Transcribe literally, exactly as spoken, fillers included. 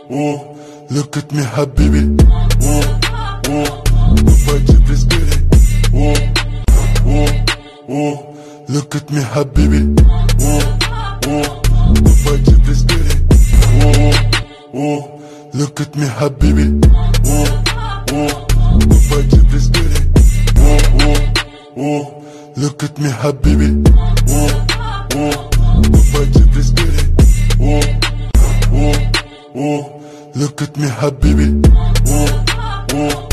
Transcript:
oh, look at me habibi. Oh, oh, Dubai let's get it. Oh, oh, oh, look at me habibi. Oh, oh, Dubai let's get it. Oh, oh, look at me habibi. Oh, oh, Dubai let's get it. Oh, oh, oh, look at me habibi. Oh, oh, Dubai let's get it. Oh, oh, oh, look at me habibi. Oh, oh.